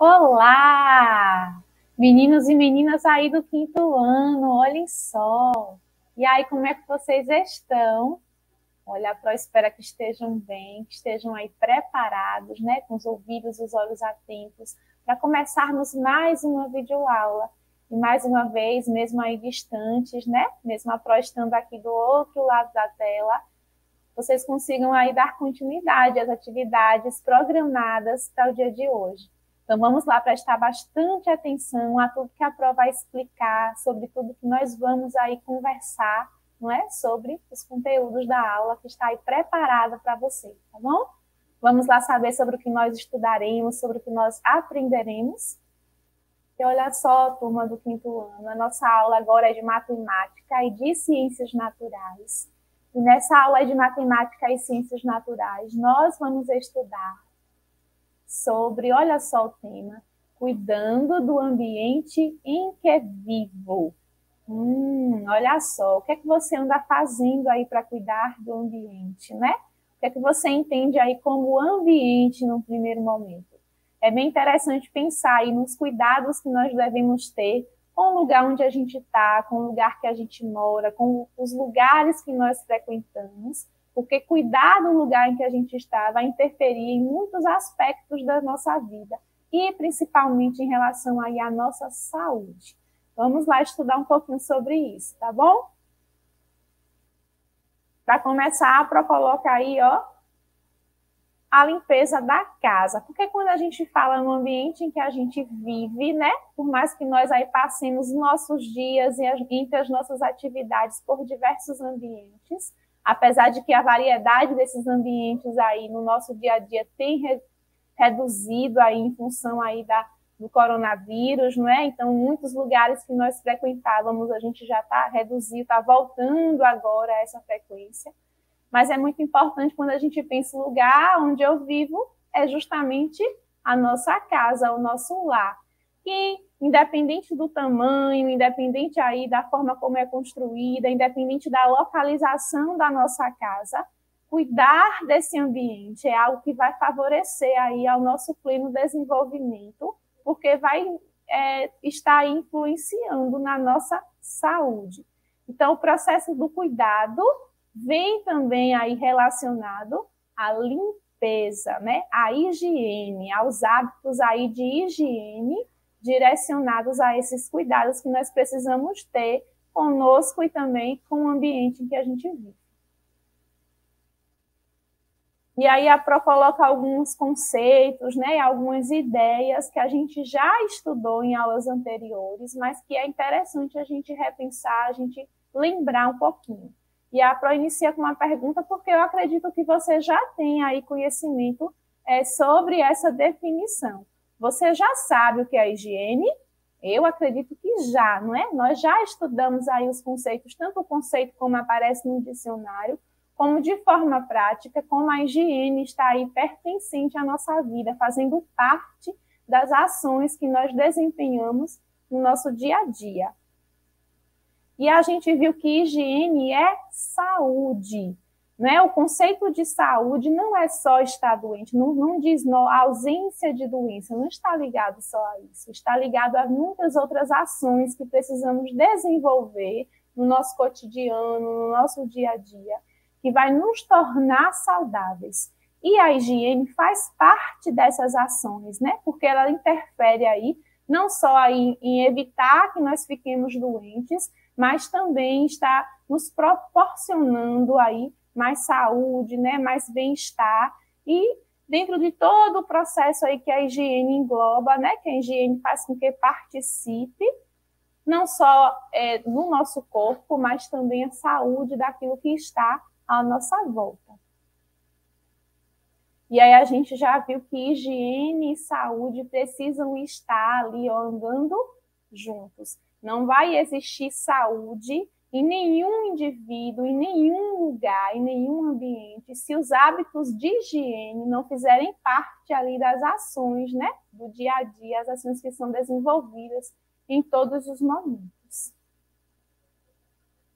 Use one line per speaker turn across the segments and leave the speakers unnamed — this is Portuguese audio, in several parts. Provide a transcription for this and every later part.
Olá, meninos e meninas aí do quinto ano, olhem só. E aí, como é que vocês estão? Olha, Pro, espero que estejam bem, que estejam aí preparados, né, com os ouvidos e os olhos atentos, para começarmos mais uma videoaula. E mais uma vez, mesmo aí distantes, né, mesmo a Pro estando aqui do outro lado da tela, vocês consigam aí dar continuidade às atividades programadas para o dia de hoje. Então, vamos lá prestar bastante atenção a tudo que a Pro vai explicar, sobre tudo que nós vamos aí conversar, não é? Sobre os conteúdos da aula que está aí preparada para você, tá bom? Vamos lá saber sobre o que nós estudaremos, sobre o que nós aprenderemos. E olha só, turma do quinto ano, a nossa aula agora é de matemática e de ciências naturais. E nessa aula de matemática e ciências naturais, nós vamos estudar sobre, olha só o tema, cuidando do ambiente em que vivo. Olha só, o que é que você anda fazendo aí para cuidar do ambiente, né? O que é que você entende aí como ambiente no primeiro momento? É bem interessante pensar aí nos cuidados que nós devemos ter com o lugar onde a gente está, com o lugar que a gente mora, com os lugares que nós frequentamos, porque cuidar do lugar em que a gente está vai interferir em muitos aspectos da nossa vida, e principalmente em relação aí à nossa saúde. Vamos lá estudar um pouquinho sobre isso, tá bom? Para começar, a Pro coloca aí, ó, a limpeza da casa, porque quando a gente fala no ambiente em que a gente vive, né, por mais que nós aí passemos nossos dias entre as nossas atividades por diversos ambientes, apesar de que a variedade desses ambientes aí no nosso dia a dia tem reduzido aí em função aí do coronavírus, não é? Então, muitos lugares que nós frequentávamos, a gente já está reduzindo, está voltando agora a essa frequência. Mas é muito importante quando a gente pensa no lugar onde eu vivo, é justamente a nossa casa, o nosso lar. E independente do tamanho, independente aí da forma como é construída, independente da localização da nossa casa, cuidar desse ambiente é algo que vai favorecer aí ao nosso pleno desenvolvimento, porque vai estar influenciando na nossa saúde. Então, o processo do cuidado vem também aí relacionado à limpeza, né? À higiene, aos hábitos aí de higiene direcionados a esses cuidados que nós precisamos ter conosco e também com o ambiente em que a gente vive. E aí a Pro coloca alguns conceitos, né, algumas ideias que a gente já estudou em aulas anteriores, mas que é interessante a gente repensar, a gente lembrar um pouquinho. E a Pro inicia com uma pergunta, porque eu acredito que você já tem aí conhecimento sobre essa definição. Você já sabe o que é higiene? Eu acredito que já, não é? Nós já estudamos aí os conceitos, tanto o conceito como aparece no dicionário, como de forma prática, como a higiene está aí pertencente à nossa vida, fazendo parte das ações que nós desempenhamos no nosso dia a dia. E a gente viu que higiene é saúde, né? O conceito de saúde não é só estar doente, não diz a ausência de doença, não está ligado só a isso, está ligado a muitas outras ações que precisamos desenvolver no nosso cotidiano, no nosso dia a dia, que vai nos tornar saudáveis. E a higiene faz parte dessas ações, né? Porque ela interfere aí, não só aí em evitar que nós fiquemos doentes, mas também está nos proporcionando aí mais saúde, né? Mais bem-estar. E dentro de todo o processo aí que a higiene engloba, né? Que a higiene faz com que participe, não só no nosso corpo, mas também a saúde daquilo que está à nossa volta. E aí a gente já viu que higiene e saúde precisam estar ali andando juntos. Não vai existir saúde em nenhum indivíduo, em nenhum lugar, em nenhum ambiente, se os hábitos de higiene não fizerem parte ali das ações, né, do dia a dia, as ações que são desenvolvidas em todos os momentos.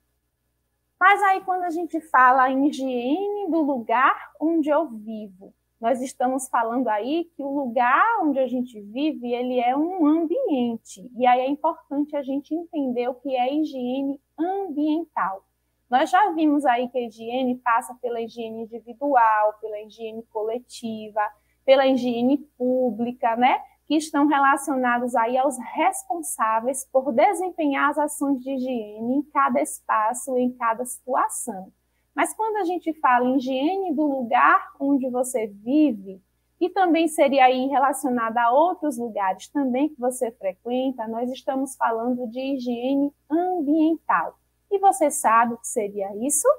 Mas aí quando a gente fala em higiene do lugar onde eu vivo, nós estamos falando aí que o lugar onde a gente vive, ele é um ambiente. E aí é importante a gente entender o que é higiene ambiental. Nós já vimos aí que a higiene passa pela higiene individual, pela higiene coletiva, pela higiene pública, né? Que estão relacionados aí aos responsáveis por desempenhar as ações de higiene em cada espaço, em cada situação. Mas quando a gente fala em higiene do lugar onde você vive, e também seria aí relacionada a outros lugares também que você frequenta, nós estamos falando de higiene ambiental. E você sabe o que seria isso?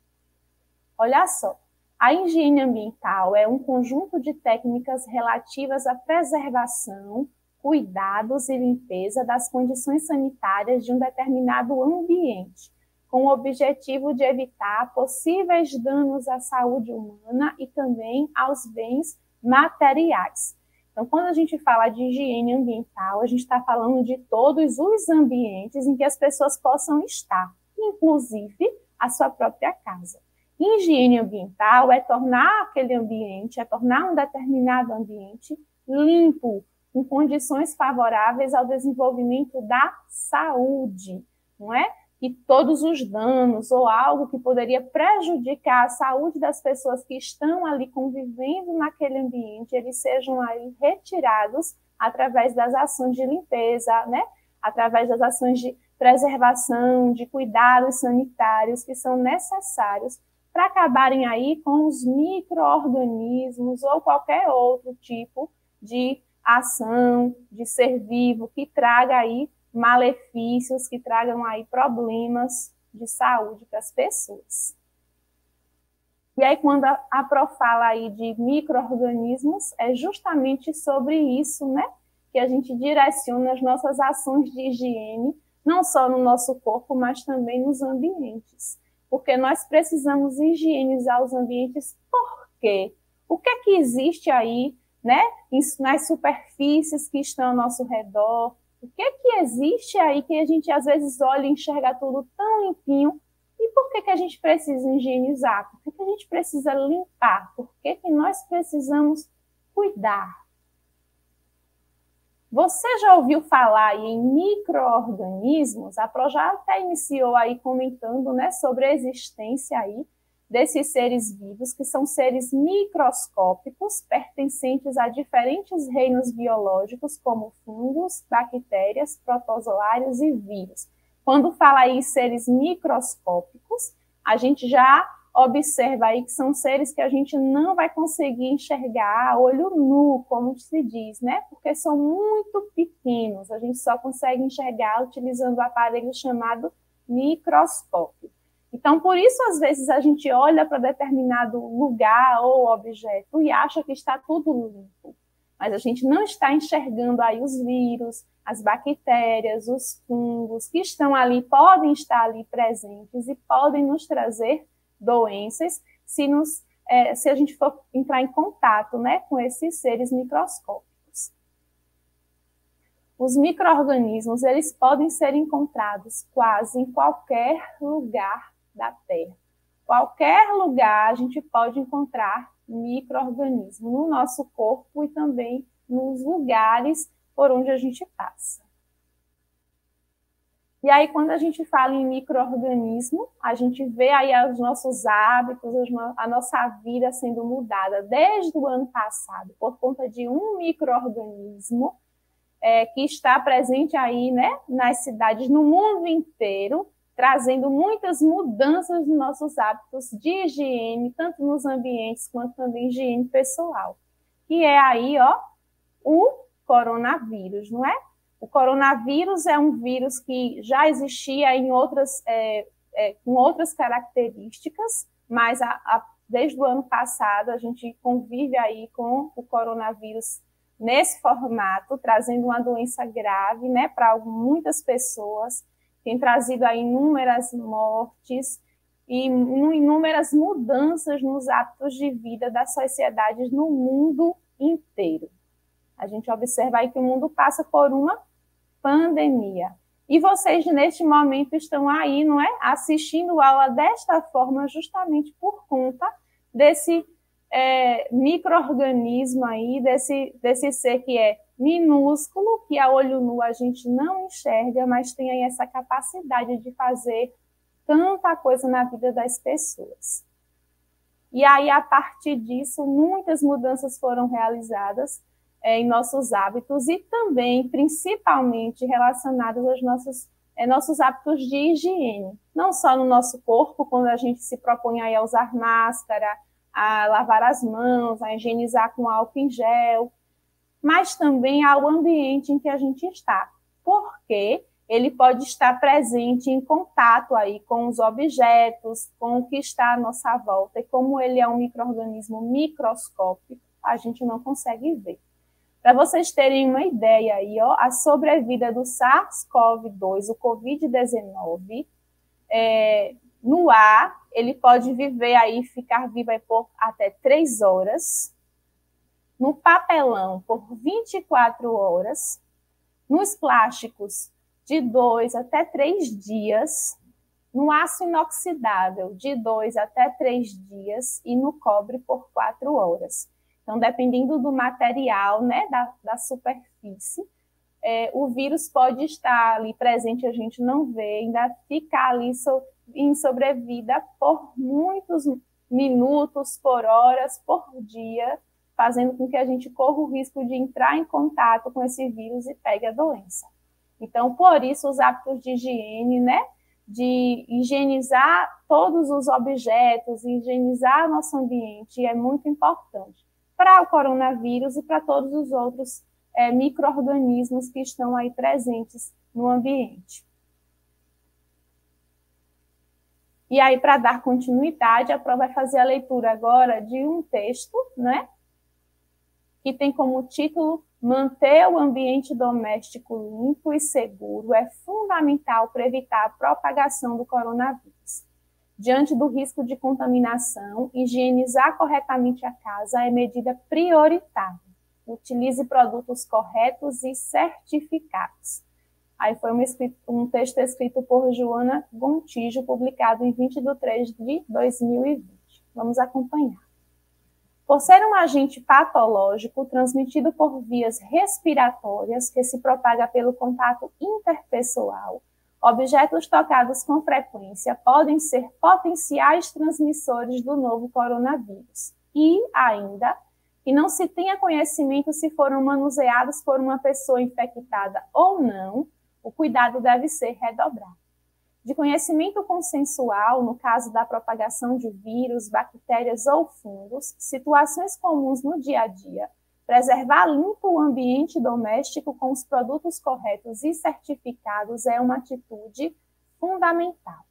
Olha só, a higiene ambiental é um conjunto de técnicas relativas à preservação, cuidados e limpeza das condições sanitárias de um determinado ambiente, com o objetivo de evitar possíveis danos à saúde humana e também aos bens materiais. Então, quando a gente fala de higiene ambiental, a gente está falando de todos os ambientes em que as pessoas possam estar, inclusive a sua própria casa. Higiene ambiental é tornar aquele ambiente, é tornar um determinado ambiente limpo, com condições favoráveis ao desenvolvimento da saúde, não é? Que todos os danos ou algo que poderia prejudicar a saúde das pessoas que estão ali convivendo naquele ambiente, eles sejam aí retirados através das ações de limpeza, né? Através das ações de preservação, de cuidados sanitários que são necessários para acabarem aí com os micro-organismos ou qualquer outro tipo de ação, de ser vivo, que traga aí malefícios, que tragam aí problemas de saúde para as pessoas. E aí, quando a Pro fala aí de micro-organismos, é justamente sobre isso, né, que a gente direciona as nossas ações de higiene, não só no nosso corpo, mas também nos ambientes. Porque nós precisamos higienizar os ambientes, por quê? O que é que existe aí, né, nas superfícies que estão ao nosso redor? O que é que existe aí que a gente às vezes olha e enxerga tudo tão limpinho? E por que a gente precisa higienizar? Por que a gente precisa limpar? Por que nós precisamos cuidar? Você já ouviu falar aí em micro-organismos? A Pro já até iniciou aí comentando, né, sobre a existência aí desses seres vivos, que são seres microscópicos, pertencentes a diferentes reinos biológicos, como fungos, bactérias, protozoários e vírus. Quando fala aí em seres microscópicos, a gente já observa aí que são seres que a gente não vai conseguir enxergar a olho nu, como se diz, né? Porque são muito pequenos, a gente só consegue enxergar utilizando o aparelho chamado microscópio. Então, por isso, às vezes, a gente olha para determinado lugar ou objeto e acha que está tudo limpo. Mas a gente não está enxergando aí os vírus, as bactérias, os fungos que estão ali, podem estar ali presentes e podem nos trazer doenças se a gente for entrar em contato, né, com esses seres microscópicos. Os micro-organismos, eles podem ser encontrados quase em qualquer lugar da Terra. Qualquer lugar a gente pode encontrar micro-organismo no nosso corpo e também nos lugares por onde a gente passa. E aí, quando a gente fala em micro-organismo, a gente vê aí os nossos hábitos, a nossa vida sendo mudada desde o ano passado por conta de um micro-organismo que está presente aí, né, nas cidades, no mundo inteiro, trazendo muitas mudanças nos nossos hábitos de higiene, tanto nos ambientes quanto também higiene pessoal. Que é aí, ó, o coronavírus, não é? O coronavírus é um vírus que já existia em com outras características, mas desde o ano passado a gente convive aí com o coronavírus nesse formato, trazendo uma doença grave, né, para muitas pessoas, tem trazido aí inúmeras mortes e inúmeras mudanças nos hábitos de vida das sociedades no mundo inteiro. A gente observa aí que o mundo passa por uma pandemia. E vocês, neste momento, estão aí, não é? Assistindo aula desta forma, justamente por conta desse micro-organismo aí, desse ser que é minúsculo, que a olho nu a gente não enxerga, mas tem aí essa capacidade de fazer tanta coisa na vida das pessoas. E aí, a partir disso, muitas mudanças foram realizadas em nossos hábitos e também, principalmente, relacionadas aos nossos hábitos de higiene. Não só no nosso corpo, quando a gente se propõe aí a usar máscara, a lavar as mãos, a higienizar com álcool em gel, mas também ao ambiente em que a gente está. Porque ele pode estar presente em contato aí com os objetos, com o que está à nossa volta, e como ele é um micro-organismo microscópico, a gente não consegue ver. Para vocês terem uma ideia aí, ó, a sobrevida do SARS-CoV-2, o Covid-19, no ar, ele pode viver aí, ficar vivo aí por até 3 horas, no papelão por 24 horas, nos plásticos de 2 até 3 dias, no aço inoxidável de 2 até 3 dias e no cobre por 4 horas. Então, dependendo do material, né, da superfície, o vírus pode estar ali presente, a gente não vê, ainda ficar ali em sobrevida por muitos minutos, por horas, por dia, fazendo com que a gente corra o risco de entrar em contato com esse vírus e pegue a doença. Então, por isso, os hábitos de higiene, né, de higienizar todos os objetos, higienizar nosso ambiente, é muito importante para o coronavírus e para todos os outros micro-organismos que estão aí presentes no ambiente. E aí, para dar continuidade, a prova vai fazer a leitura agora de um texto, né, que tem como título: manter o ambiente doméstico limpo e seguro é fundamental para evitar a propagação do coronavírus. Diante do risco de contaminação, higienizar corretamente a casa é medida prioritária. Utilize produtos corretos e certificados. Aí foi um texto escrito por Joana Gontijo, publicado em 20 de 3 de 2020. Vamos acompanhar. Por ser um agente patológico transmitido por vias respiratórias que se propaga pelo contato interpessoal, objetos tocados com frequência podem ser potenciais transmissores do novo coronavírus. E, ainda, que não se tenha conhecimento se foram manuseados por uma pessoa infectada ou não, o cuidado deve ser redobrado. De conhecimento consensual, no caso da propagação de vírus, bactérias ou fungos, situações comuns no dia a dia, preservar limpo o ambiente doméstico com os produtos corretos e certificados é uma atitude fundamental.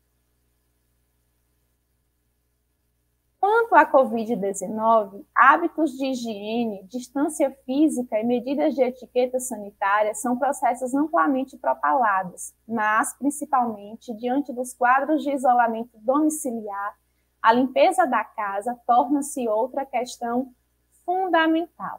Quanto à Covid-19, hábitos de higiene, distância física e medidas de etiqueta sanitária são processos amplamente propalados, mas, principalmente, diante dos quadros de isolamento domiciliar, a limpeza da casa torna-se outra questão fundamental.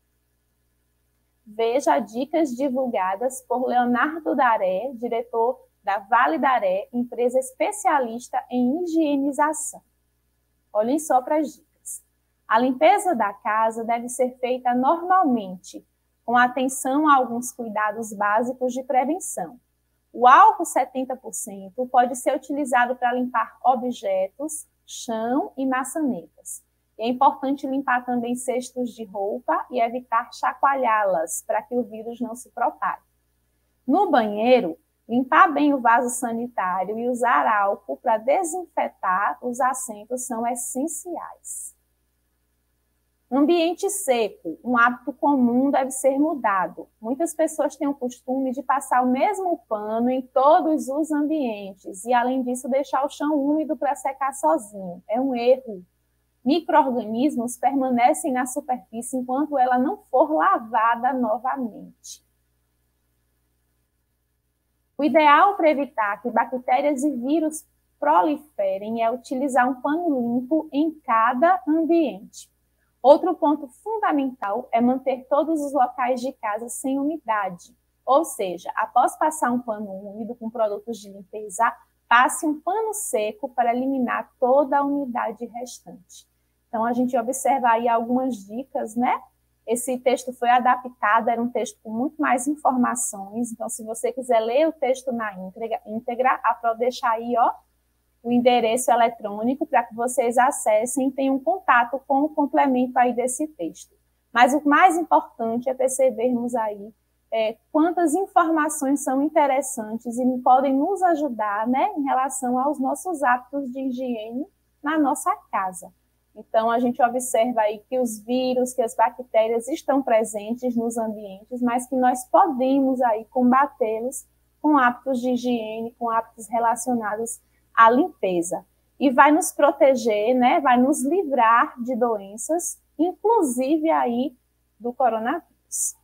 Veja dicas divulgadas por Leonardo Daré, diretor da Vale Daré, empresa especialista em higienização. Olhem só para as dicas. A limpeza da casa deve ser feita normalmente, com atenção a alguns cuidados básicos de prevenção. O álcool 70% pode ser utilizado para limpar objetos, chão e maçanetas. É importante limpar também cestos de roupa e evitar chacoalhá-las para que o vírus não se propague. No banheiro, limpar bem o vaso sanitário e usar álcool para desinfetar os assentos são essenciais. Ambiente seco, um hábito comum deve ser mudado. Muitas pessoas têm o costume de passar o mesmo pano em todos os ambientes e, além disso, deixar o chão úmido para secar sozinho. É um erro. Micro-organismos permanecem na superfície enquanto ela não for lavada novamente. O ideal para evitar que bactérias e vírus proliferem é utilizar um pano limpo em cada ambiente. Outro ponto fundamental é manter todos os locais de casa sem umidade. Ou seja, após passar um pano úmido com produtos de limpeza, passe um pano seco para eliminar toda a umidade restante. Então, a gente observa aí algumas dicas, né? Esse texto foi adaptado, era um texto com muito mais informações. Então, se você quiser ler o texto na íntegra, a Pro deixa aí, ó, o endereço eletrônico para que vocês acessem e tenham contato com o complemento aí desse texto. Mas o mais importante é percebermos aí quantas informações são interessantes e podem nos ajudar, né, em relação aos nossos hábitos de higiene na nossa casa. Então, a gente observa aí que os vírus, que as bactérias estão presentes nos ambientes, mas que nós podemos aí combatê-los com hábitos de higiene, com hábitos relacionados à limpeza. E vai nos proteger, né? Vai nos livrar de doenças, inclusive aí do coronavírus,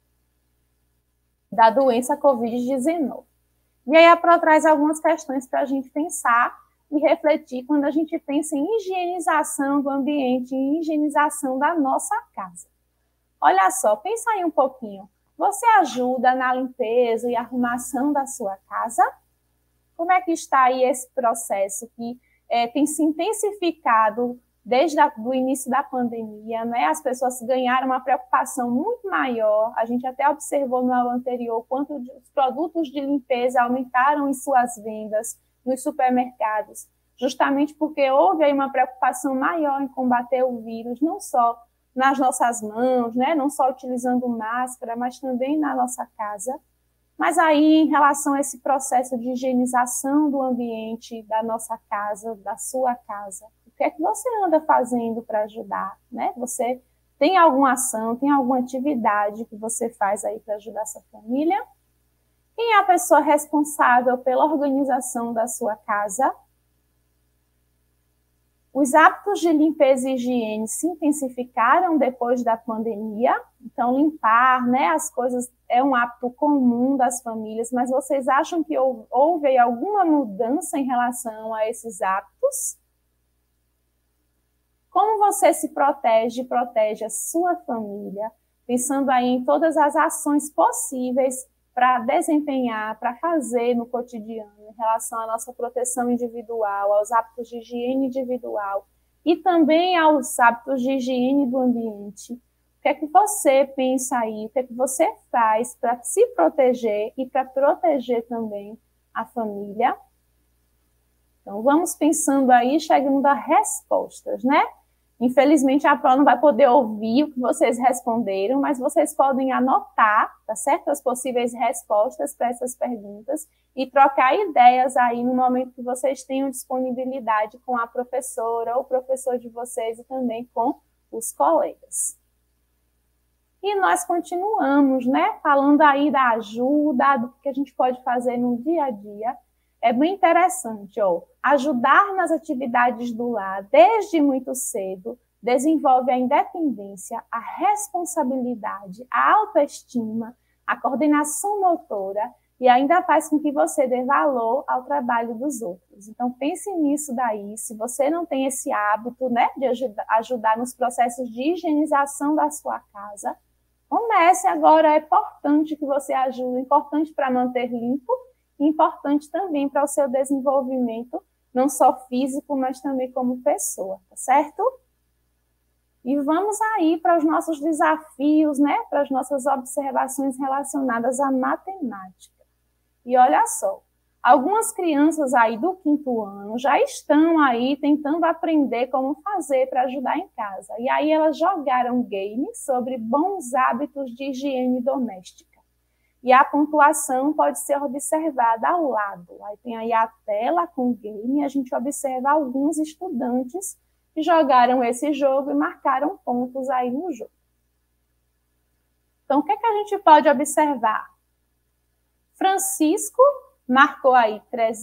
da doença Covid-19. E aí a Pro traz algumas questões para a gente pensar e refletir quando a gente pensa em higienização do ambiente, em higienização da nossa casa. Olha só, pensa aí um pouquinho. Você ajuda na limpeza e arrumação da sua casa? Como é que está aí esse processo que tem se intensificado desde o início da pandemia, né? As pessoas ganharam uma preocupação muito maior. A gente até observou no aula anterior quanto os produtos de limpeza aumentaram em suas vendas nos supermercados, justamente porque houve aí uma preocupação maior em combater o vírus, não só nas nossas mãos, né? Não só utilizando máscara, mas também na nossa casa. Mas aí, em relação a esse processo de higienização do ambiente da nossa casa, da sua casa, o que é que você anda fazendo para ajudar, né? Você tem alguma ação, tem alguma atividade que você faz aí para ajudar a sua família? Quem é a pessoa responsável pela organização da sua casa? Os hábitos de limpeza e higiene se intensificaram depois da pandemia. Então, limpar, né, as coisas é um hábito comum das famílias, mas vocês acham que houve alguma mudança em relação a esses hábitos? Como você se protege e protege a sua família, pensando aí em todas as ações possíveis para desempenhar, para fazer no cotidiano, em relação à nossa proteção individual, aos hábitos de higiene individual e também aos hábitos de higiene do ambiente. O que é que você pensa aí? O que é que você faz para se proteger e para proteger também a família? Então, vamos pensando aí, chegando a respostas, né? Infelizmente, a Pro não vai poder ouvir o que vocês responderam, mas vocês podem anotar, tá certo? As possíveis respostas para essas perguntas e trocar ideias aí no momento que vocês tenham disponibilidade com a professora ou o professor de vocês e também com os colegas. E nós continuamos, né? Falando aí da ajuda, do que a gente pode fazer no dia a dia. É bem interessante, ó. Ajudar nas atividades do lar desde muito cedo desenvolve a independência, a responsabilidade, a autoestima, a coordenação motora e ainda faz com que você dê valor ao trabalho dos outros. Então, pense nisso daí. Se você não tem esse hábito, né, de ajudar nos processos de higienização da sua casa, comece agora. É importante que você ajude, importante para manter limpo, importante também para o seu desenvolvimento, não só físico, mas também como pessoa, tá certo? E vamos aí para os nossos desafios, né? Para as nossas observações relacionadas à matemática. E olha só, algumas crianças aí do 5º ano já estão aí tentando aprender como fazer para ajudar em casa. E aí elas jogaram games sobre bons hábitos de higiene doméstica. E a pontuação pode ser observada ao lado. Aí tem aí a tela com o game e a gente observa alguns estudantes que jogaram esse jogo e marcaram pontos aí no jogo. Então, o que é que a gente pode observar? Francisco marcou aí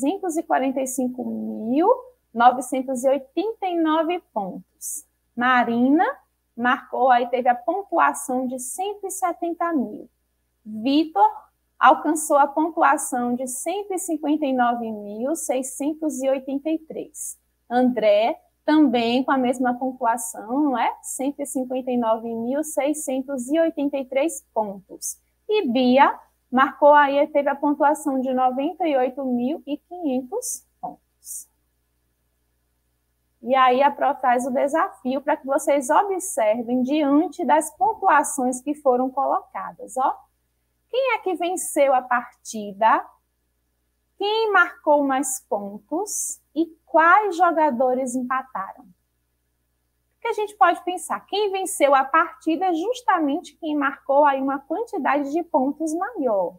345.989 pontos. Marina marcou aí, teve a pontuação de 170.000. Vitor alcançou a pontuação de 159.683. André, também com a mesma pontuação, não é? 159.683 pontos. E Bia marcou aí, teve a pontuação de 98.500 pontos. E aí a Pro traz o desafio para que vocês observem diante das pontuações que foram colocadas. Ó. Quem é que venceu a partida? Quem marcou mais pontos? E quais jogadores empataram? Porque a gente pode pensar, quem venceu a partida é justamente quem marcou aí uma quantidade de pontos maior.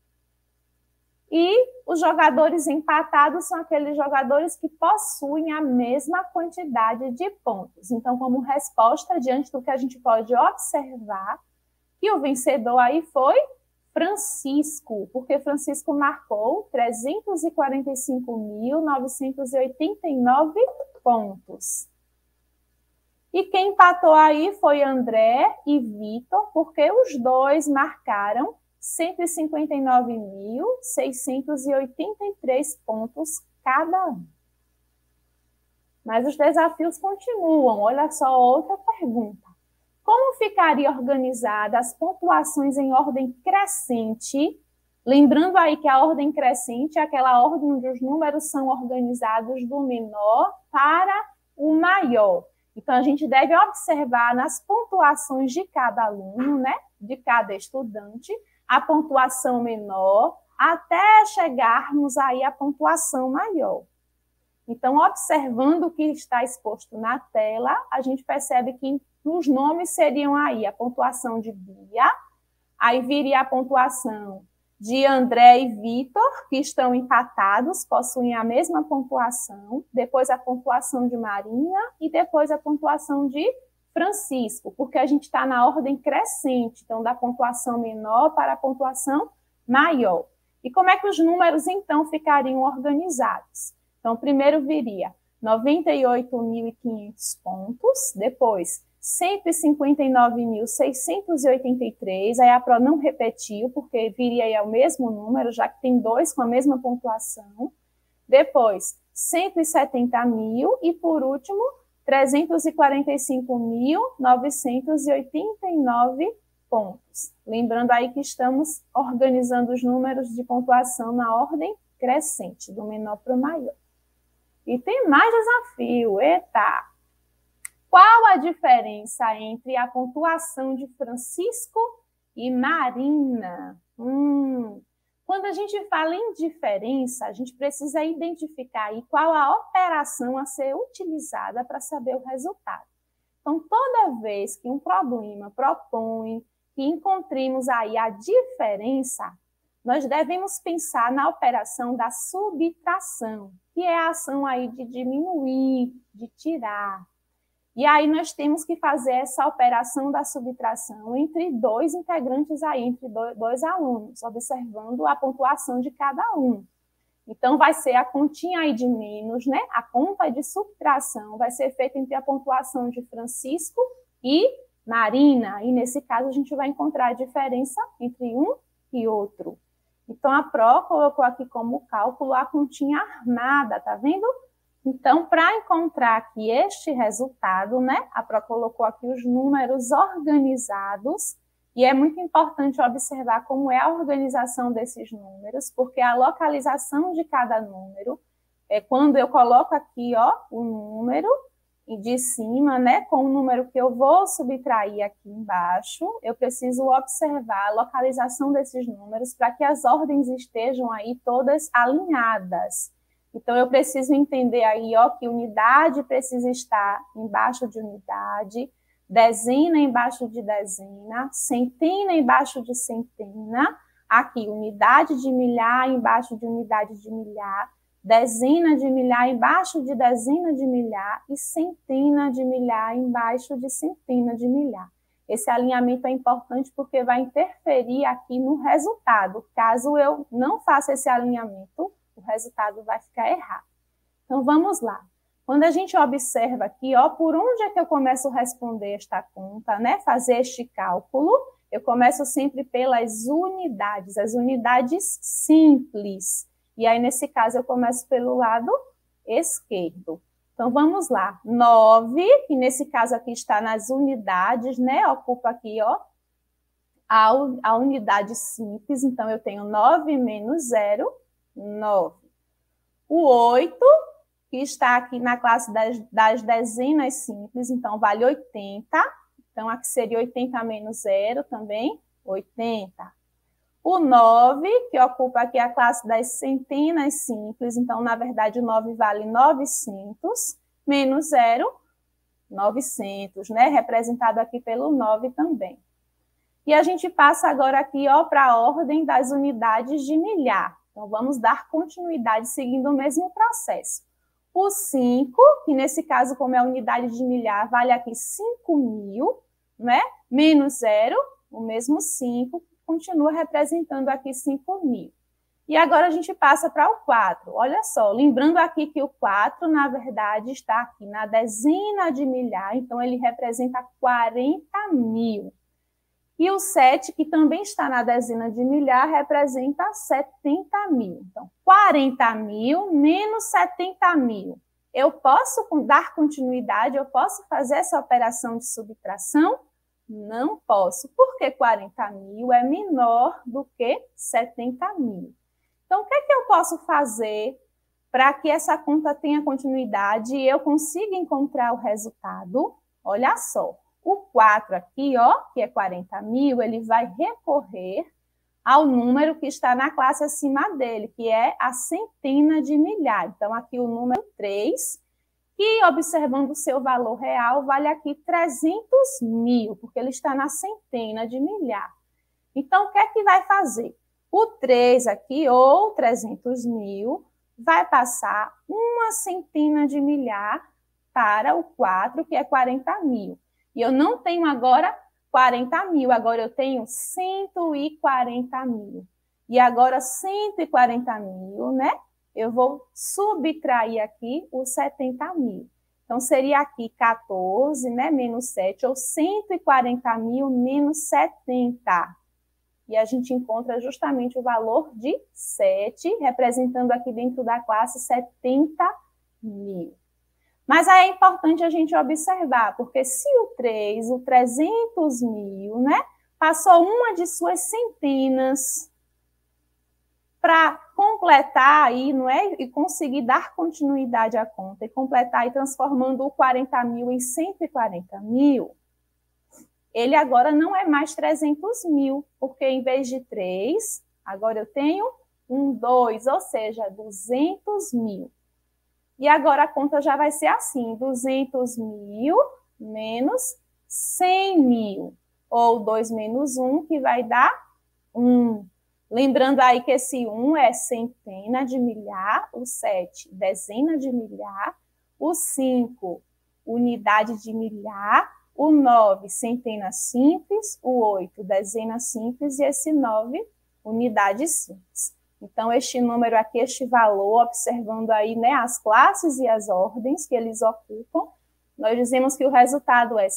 E os jogadores empatados são aqueles jogadores que possuem a mesma quantidade de pontos. Então, como resposta, diante do que a gente pode observar, que o vencedor aí foi Francisco, porque Francisco marcou 345.989 pontos. E quem empatou aí foi André e Vitor, porque os dois marcaram 159.683 pontos cada um. Mas os desafios continuam. Olha só outra pergunta. Como ficaria organizada as pontuações em ordem crescente? Lembrando aí que a ordem crescente é aquela ordem onde os números são organizados do menor para o maior. Então, a gente deve observar nas pontuações de cada aluno, né, de cada estudante, a pontuação menor, até chegarmos aí à pontuação maior. Então, observando o que está exposto na tela, a gente percebe que os nomes seriam aí a pontuação de Bia, aí viria a pontuação de André e Vitor, que estão empatados, possuem a mesma pontuação, depois a pontuação de Marina e depois a pontuação de Francisco, porque a gente está na ordem crescente, então da pontuação menor para a pontuação maior. E como é que os números, então, ficariam organizados? Então, primeiro viria 98.500 pontos, depois 159.683, aí a Pro não repetiu, porque viria aí ao mesmo número, já que tem dois com a mesma pontuação. Depois, 170.000 e, por último, 345.989 pontos. Lembrando aí que estamos organizando os números de pontuação na ordem crescente, do menor para o maior. E tem mais desafio, eita! Qual a diferença entre a pontuação de Francisco e Marina? Quando a gente fala em diferença, a gente precisa identificar aí qual a operação a ser utilizada para saber o resultado. Então, toda vez que um problema propõe que encontremos aí a diferença, nós devemos pensar na operação da subtração, que é a ação aí de diminuir, de tirar. E aí nós temos que fazer essa operação da subtração entre dois integrantes aí, entre dois alunos, observando a pontuação de cada um. Então, vai ser a continha aí de menos, né? A conta de subtração vai ser feita entre a pontuação de Francisco e Marina. E nesse caso, a gente vai encontrar a diferença entre um e outro. Então, a Pro colocou aqui como cálculo a continha armada, tá vendo? Então, para encontrar aqui este resultado, né, a Pro colocou aqui os números organizados, e é muito importante observar como é a organização desses números, porque a localização de cada número é quando eu coloco aqui, ó, o número de cima, né, com o número que eu vou subtrair aqui embaixo, eu preciso observar a localização desses números para que as ordens estejam aí todas alinhadas. Então, eu preciso entender aí, ó, que unidade precisa estar embaixo de unidade, dezena embaixo de dezena, centena embaixo de centena, aqui, unidade de milhar embaixo de unidade de milhar, dezena de milhar embaixo de dezena de milhar e centena de milhar embaixo de centena de milhar. Esse alinhamento é importante porque vai interferir aqui no resultado. Caso eu não faça esse alinhamento, o resultado vai ficar errado. Então, vamos lá. Quando a gente observa aqui, ó, por onde é que eu começo a responder esta conta, né? Fazer este cálculo, eu começo sempre pelas unidades, as unidades simples. E aí, nesse caso, eu começo pelo lado esquerdo. Então, vamos lá. 9, que nesse caso aqui está nas unidades, né? Ocupa aqui, ó, a unidade simples. Então, eu tenho 9 menos 0, 9. O 8 que está aqui na classe das dezenas simples, então vale 80. Então, aqui seria 80 menos 0 também, 80. O 9, que ocupa aqui a classe das centenas simples, então, na verdade, o 9 vale 900, menos 0, 900, né? Representado aqui pelo 9 também. E a gente passa agora aqui, ó, para a ordem das unidades de milhar. Então, vamos dar continuidade seguindo o mesmo processo. O 5, que nesse caso, como é a unidade de milhar, vale aqui 5.000, né? Menos 0, o mesmo 5, continua representando aqui 5.000. E agora a gente passa para o 4. Olha só, lembrando aqui que o 4, na verdade, está aqui na dezena de milhar, então ele representa 40.000. E o 7, que também está na dezena de milhar, representa 70.000. Então, 40.000 menos 70.000. Eu posso dar continuidade, eu posso fazer essa operação de subtração? Não posso, porque 40.000 é menor do que 70.000. Então, o que é que eu posso fazer para que essa conta tenha continuidade e eu consiga encontrar o resultado? Olha só. O 4 aqui, ó, que é 40.000, ele vai recorrer ao número que está na classe acima dele, que é a centena de milhar. Então, aqui o número 3, que, observando o seu valor real, vale aqui 300.000, porque ele está na centena de milhar. Então, o que é que vai fazer? O 3 aqui, ou 300.000, vai passar uma centena de milhar para o 4, que é 40.000. E eu não tenho agora 40.000, agora eu tenho 140.000. E agora 140.000, né? Eu vou subtrair aqui os 70.000. Então, seria aqui 14, né? Menos 7, ou 140.000 menos 70. E a gente encontra justamente o valor de 7, representando aqui dentro da classe 70.000. Mas aí é importante a gente observar, porque se o 3, o 300.000, né, passou uma de suas centenas para completar aí, não é? E conseguir dar continuidade à conta e completar aí transformando o 40.000 em 140.000, ele agora não é mais 300.000, porque em vez de 3, agora eu tenho um 2, ou seja, 200.000. E agora a conta já vai ser assim, 200.000 menos 100.000, ou 2 menos 1, que vai dar 1. Lembrando aí que esse 1 é centena de milhar, o 7, dezena de milhar, o 5, unidade de milhar, o 9, centena simples, o 8, dezena simples, e esse 9, unidade simples. Então, este número aqui, este valor, observando aí, né, as classes e as ordens que eles ocupam, nós dizemos que o resultado é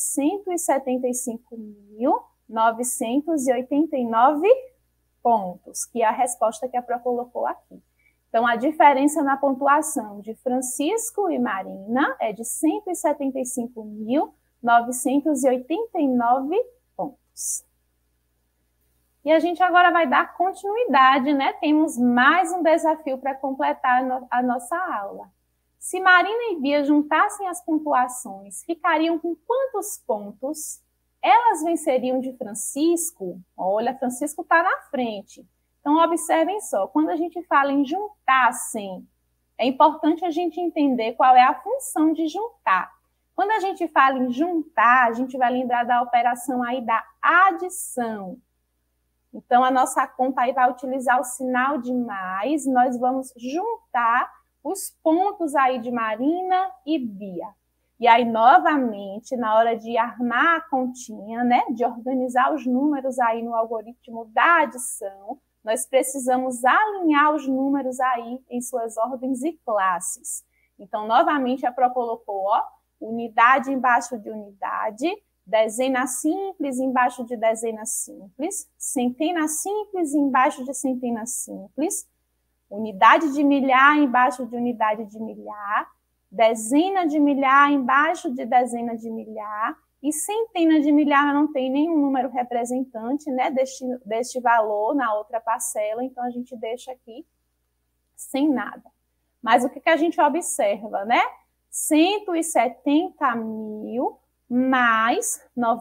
175.989 pontos, que é a resposta que a Pro colocou aqui. Então, a diferença na pontuação de Francisco e Marina é de 175.989 pontos. E a gente agora vai dar continuidade, né? Temos mais um desafio para completar a nossa aula. Se Marina e Bia juntassem as pontuações, ficariam com quantos pontos? Elas venceriam de Francisco? Olha, Francisco está na frente. Então, observem só, quando a gente fala em juntassem, é importante a gente entender qual é a função de juntar. Quando a gente fala em juntar, a gente vai lembrar da operação aí da adição. Então, a nossa conta aí vai utilizar o sinal de mais, nós vamos juntar os pontos aí de Marina e Bia. E aí, novamente, na hora de armar a continha, né, de organizar os números aí no algoritmo da adição, nós precisamos alinhar os números aí em suas ordens e classes. Então, novamente, a Pro colocou, ó, unidade embaixo de unidade, dezena simples embaixo de dezena simples, centena simples embaixo de centena simples, unidade de milhar embaixo de unidade de milhar, dezena de milhar embaixo de dezena de milhar, e centena de milhar não tem nenhum número representante, né, deste valor na outra parcela, então a gente deixa aqui sem nada. Mas o que a gente observa, né? 170 mil mais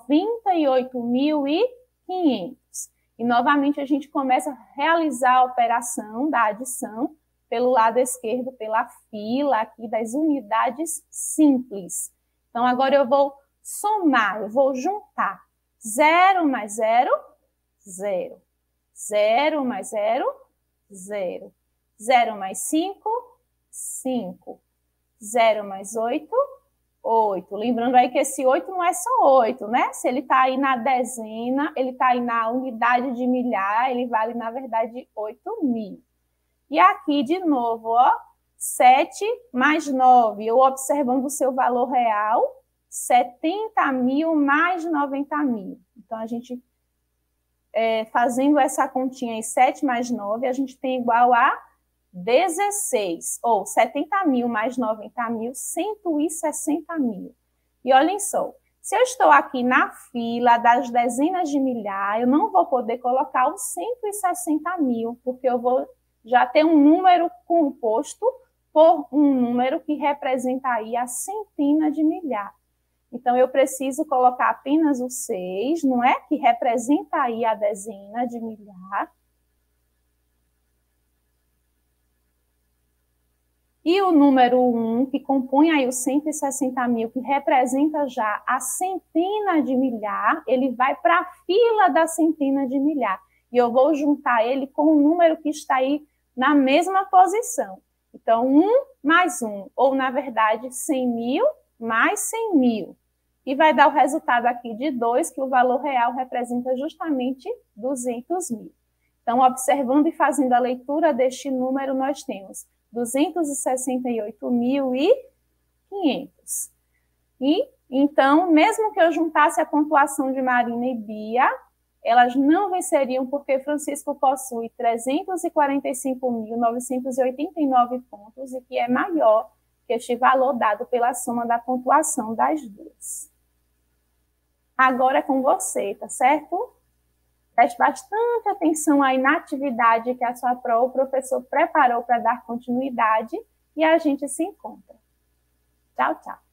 98.500. E, novamente, a gente começa a realizar a operação da adição pelo lado esquerdo, pela fila aqui das unidades simples. Então, agora eu vou somar, eu vou juntar. 0 mais 0, 0. 0 mais 0, 0. 0 mais 5, 5. 0 mais 8, 8. Lembrando aí que esse 8 não é só 8, né? Se ele está aí na dezena, ele está aí na unidade de milhar, ele vale, na verdade, 8.000. E aqui, de novo, ó, 7 mais 9. Eu observando o seu valor real, 70.000 mais 90.000. Então, a gente, fazendo essa continha aí, 7 mais 9, a gente tem igual a 16, ou 70.000 mais 90.000, 160.000. E olhem só, se eu estou aqui na fila das dezenas de milhar, eu não vou poder colocar os 160.000, porque eu vou já ter um número composto por um número que representa aí a centena de milhar. Então, eu preciso colocar apenas o 6, não é? Que representa aí a dezena de milhar. E o número 1, que compõe aí os 160.000, que representa já a centena de milhar, ele vai para a fila da centena de milhar. E eu vou juntar ele com o número que está aí na mesma posição. Então, 1 mais 1, ou na verdade, 100.000 mais 100.000. E vai dar o resultado aqui de 2, que o valor real representa justamente 200.000. Então, observando e fazendo a leitura deste número, nós temos 268.500. E, então, mesmo que eu juntasse a pontuação de Marina e Bia, elas não venceriam porque Francisco possui 345.989 pontos e que é maior que este valor dado pela soma da pontuação das duas. Agora é com você, tá certo? Preste bastante atenção aí na atividade que a sua prova, o professor preparou para dar continuidade e a gente se encontra. Tchau, tchau.